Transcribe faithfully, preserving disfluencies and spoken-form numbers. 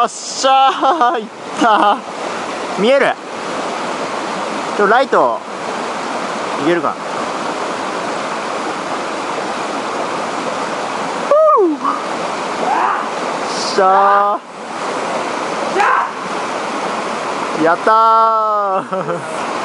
よっしゃー、いったー。見える。ちょライトいけるか。よっしゃー、やったー